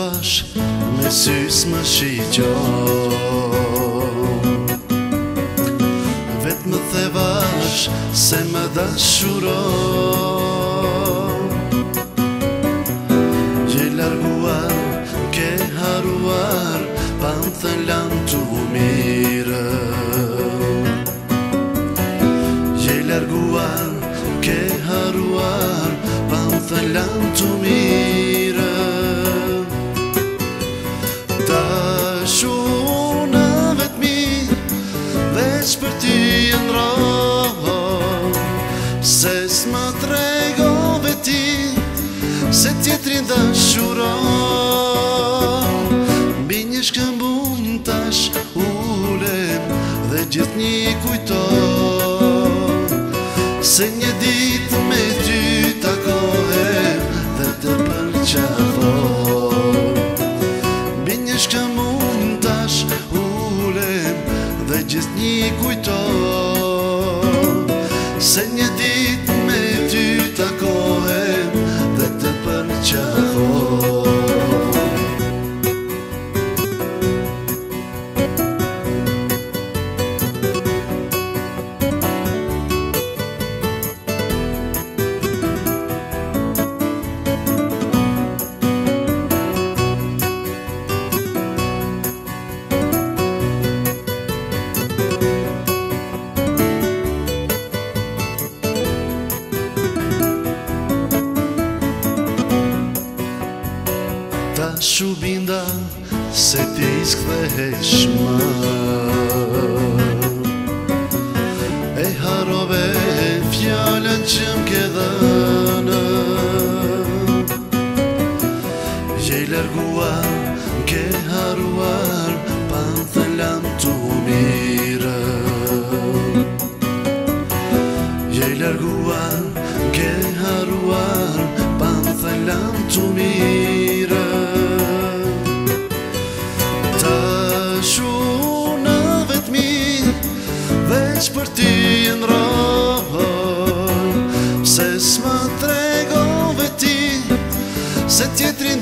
vash me sys më shigjon. Vet më the vash se më dashuron. Je larguar, ke haruar, pa më thënë lanë tu mirë. Je larguar, ke haruar, pa më thënë lanë tu mirë. Shuna vetë mirë, veç për ty ndrohë, se s'ma tregove ti, se tjetrin dashuron. Mbi një shkëmbun tash ulem dhe gjithë një kujton, se një dit me ty takohem dhe të përqafon. Mbi një shkëmbun tash ulem dhe gjithë një kujton, se një dit me ty takohem dhe të përqafon. Ta shubinda se ti s'kthehesh më, e harove fjallën që m'ke dhënë. Je larguar, m'ke haruar, pa më thënë lanë tu mirë. Je larguar, m'ke haruar, pa më thënë lanë tu mirë. Veç për ty ndrohën, se s'ma tregove ti, se tjetrin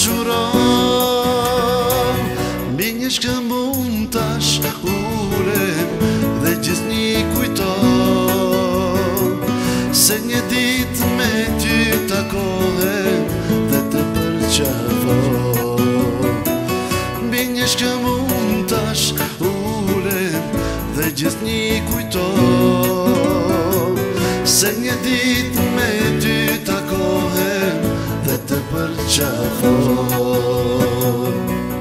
dashuron. Mbi një shkëmbun tash ulem dhe gjithë një kujton, se një dit me ty takohem dhe të përqafon. Mbi një shkëmbun tash ulem dhe gjithë një kujton, se një dit me ty takohem dhe të përqafon.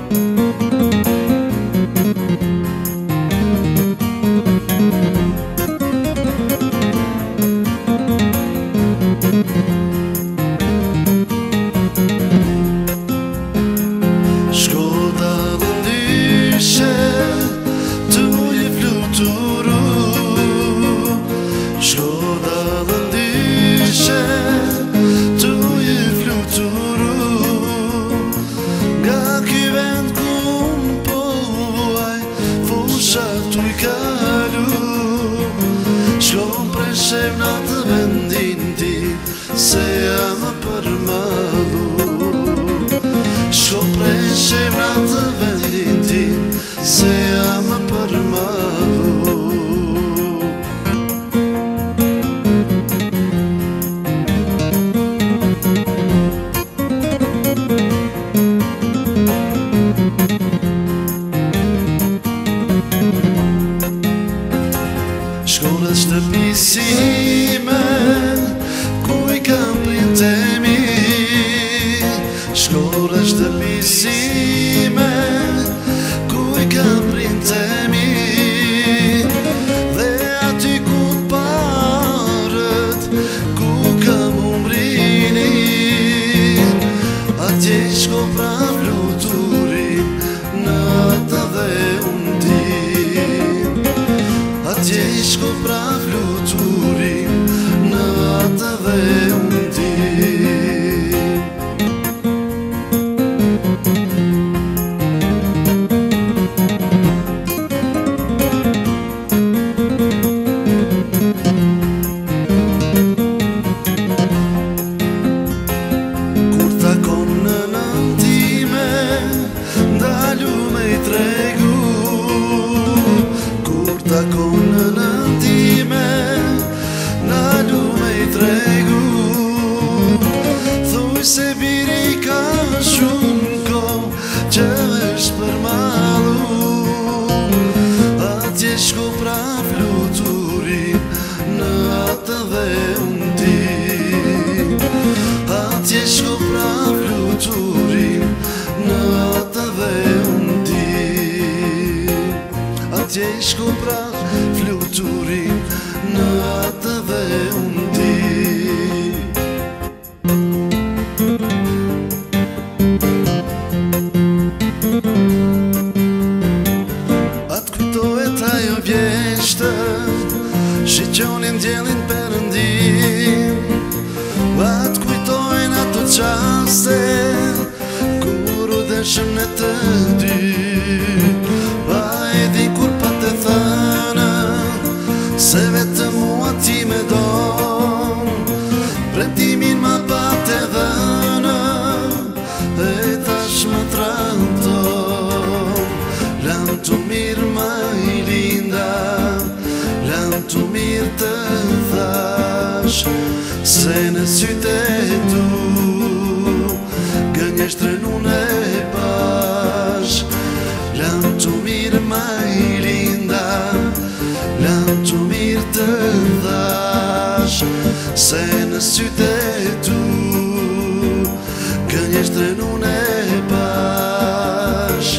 Shkoda dhe ndyshe tu je fluturu, shkoda dhe ndyshe tu je fluturu, nga ky vend ku m'po vuaj fusha tu i kalu. Shkon preshev në të vendin ti, se jam përmalu. Shkon preshev në të vendin ti, se jam përmalu. Shkon në shtëpisime, ku i kam printe mi. Shkon në shtëpisime, ku i kam printe mi. Dhe aty ku t'parët, ku kam umrini, atje shko pra fluturin, nata dhe undim. Atje shko pra fluturin, nata dhe undim. Kur takon në nëntime, Shiqonin djelin perëndim, atë kujtojnë ato qaste kur u deshëm në të dy. Pa e di kur pa të thënë se vetëm mua ti me do, premtimin ma pa të dhënë e tash më tradhton. Lam të mirë ma i linda, lam të mirë të thash, se në sytë e tu gënjeshtërën unë e pash. Lam të mirë ma i linda, lam të mirë të thash, se në sytë e tu gënjeshtërën unë e pash.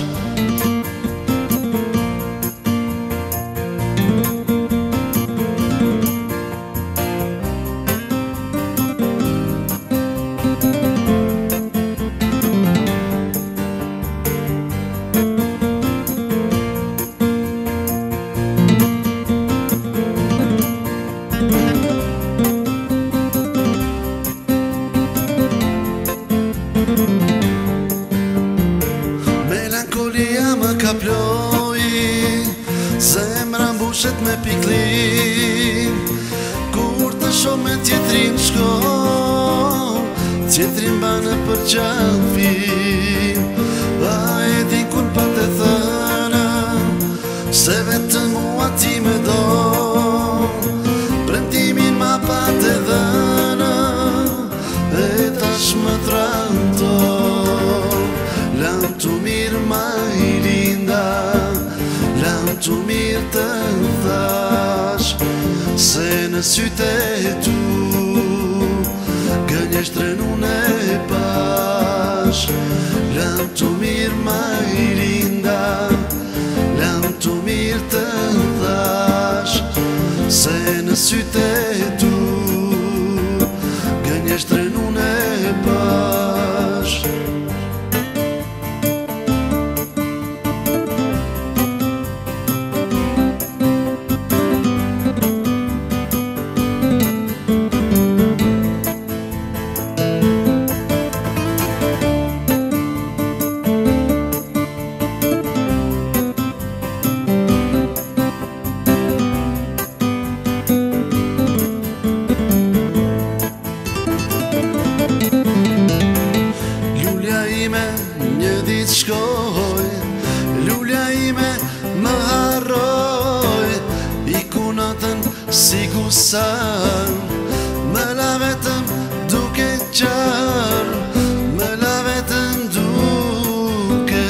Melankolia më kaploj, zemra mbushet me piklim, kur të shoh me tjetrin shko, tjetrin banë për qafim. A e di kur pa të thënë se vetëm mua ti me do, premtimin ma pa të dhënë e tash më tradhton. Lam të mirë ma i linda, lam të mirë të thash, se në sytë e tu gënjeshtërën unë e pash. Lam të mirë ma i linda, lam të mirë të thash, se në sytë e tu gënjeshtërën unë e pash. Një ditë shkoj, lulja ime më harroj, iku natën si gusar, më la vetëm duke qarë, më la vetëm duke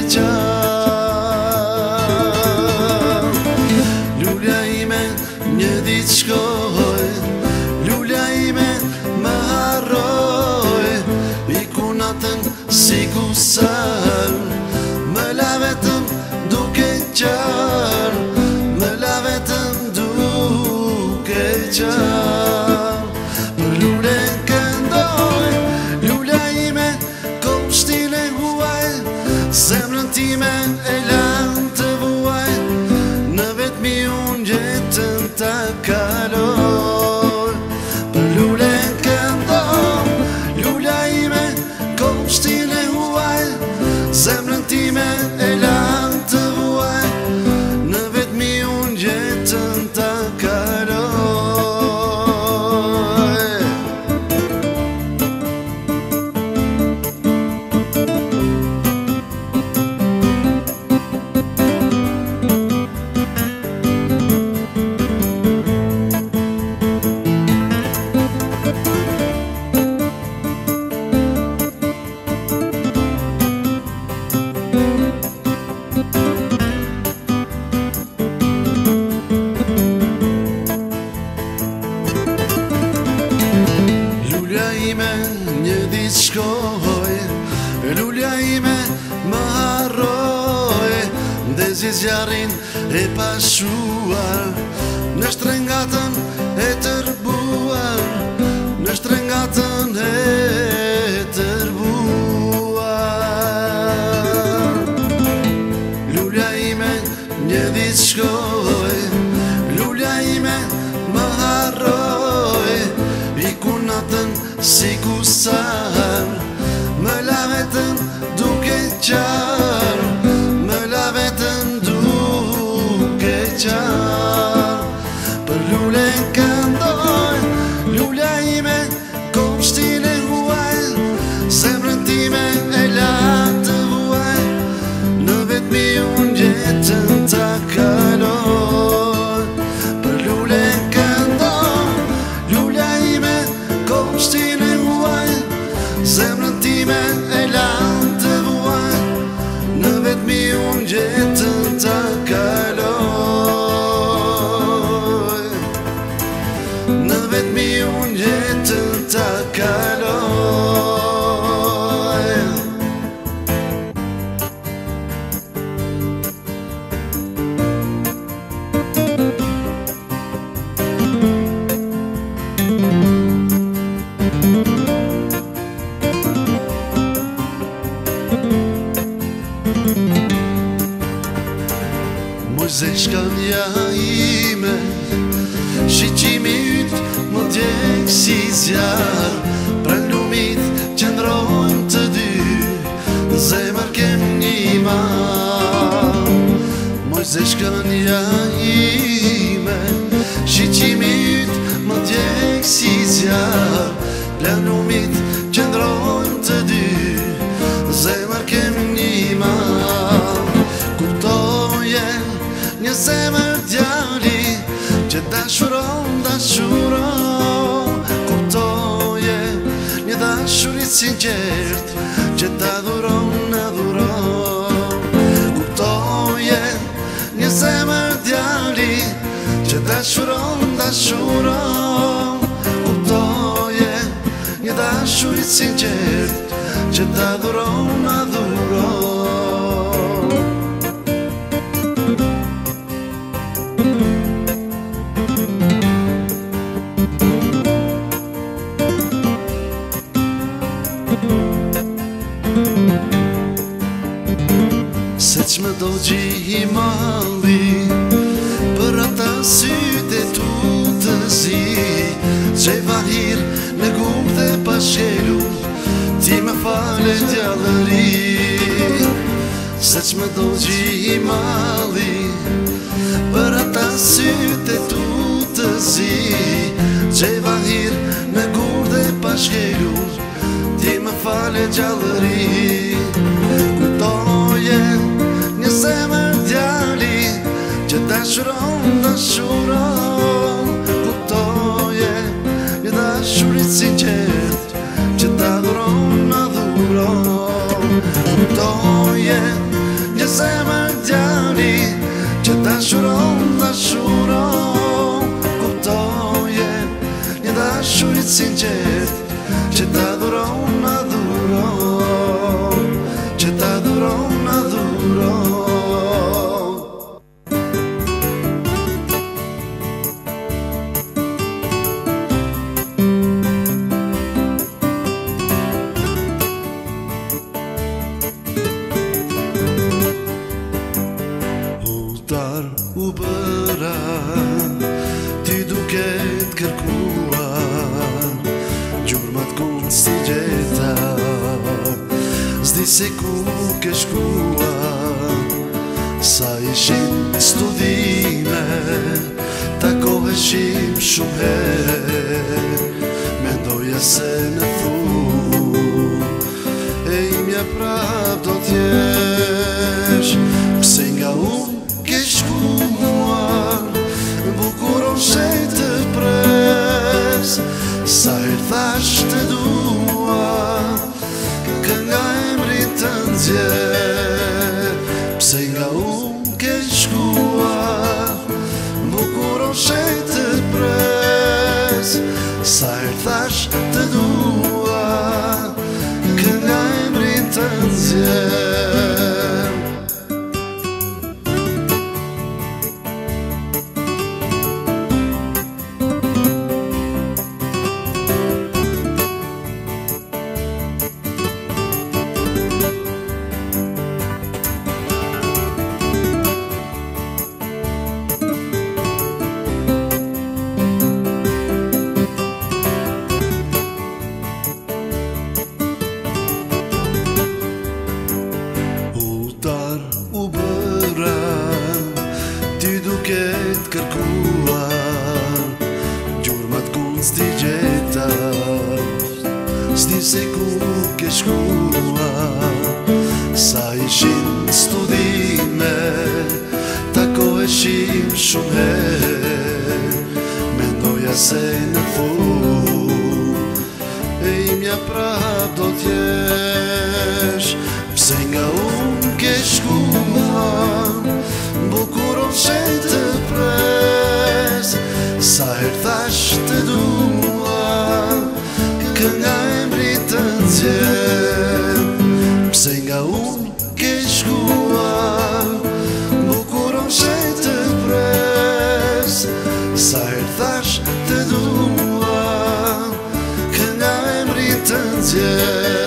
qarë. Lulja ime një ditë shkoj, lulja ime më harroj, iku natën si gusar, më la vetëm duke qarë, më la vetëm duke qarë. Për lulen këndoj, lulja ime kopshtin e huaj, zemrën time e lan të vuaj, në vetmi unë jetën ta kaloj. Për lulen këndoj, lulja ime kopshtin e huaj, zemrën time e lan të vuaj, në vetmi unë jetën ta kaloj. Një ditë shkoj, lulja ime më harroj, ndezi zjarin e pashuar, në shtrengatën e tërbuar, në shtrengatën e tërbuar. Lulja ime një ditë shkoj, lulja ime më harroj I ku natën si kusar Më la vetën duke qarë Më la vetën duke qarë Për lule këndoj Lulja ime Komshtin e huaj Zemrën time e latë të vuaj Në vetëmi unë jetën ta kaloj Për lule këndoj Lulja ime Komshtin e huaj Zemrën time e latë të vuaj Në vetëmi unë jetën ta kaloj Në vetëmi unë jetën ta kaloj Mojze shkanja ime Shiqimi yt më djekë si zjarë Pra lumit qëndrojmë të dy Zemër kem një ma Mojze shkanja ime Shiqimi yt më djekë si zjarë Pra lumit qëndrojmë të dy Zemër kem një ma Kuptoje një zemër djali Që dashuron, dashuron Kuptoje një dashurit sinqert Që t'adhuron, adhuron Kuptoje një zemër djali Që dashuron, dashuron Kuptoje një dashurit sinqert Që t'adhuron, adhuron Se që më do gjihi malli Për ata syte tu të zi Që i vahir në gurë dhe pashkelu Ti më fale djallëri Se që më do gjihi malli Për ata syte tu të zi Që i vahir në gurë dhe pashkelu Ti më fale djallëri Kujtoje një zemër djali Që dashuron, dashuron Kuptoje një dashurit sinqert Që t'adhuron, adhuron Kuptoje një zemër djali Që dashuron, dashuron Kuptoje një dashurit sinqert Që t'adhuron, adhuron Që t'adhuron, adhuron Udar u bëra Ti duket kërkuar Gjurmat kun si gjeta Zdi se ku ke shkua Sa ishim studime Takoheshim shumë her Mendoja se në fund E imja prap do t'jesh Pse nga unë ke shkuar Bukuron shejt të pres Sa her thash të dua Kënga emrin të nxjerr Pse nga unë ke shkuar Bukuron shejt të pres Sa her thash të dua Kënga emrin të nxjerr mund t'i gjetash, s'di se ku ke shkua. Sa ishin studime, takoheshim shumë her, mendoja se në fund e imja prap do t'jesh. Pse nga unë ke shkua, bukuron shenjë të pres. Sa her thash të dua, kënga e mbritë të nxjerr. Pse nga unë ke shkua, bukuron shenjë të pres. Sa her thash të dua, kënga e mbritë të nxjerr.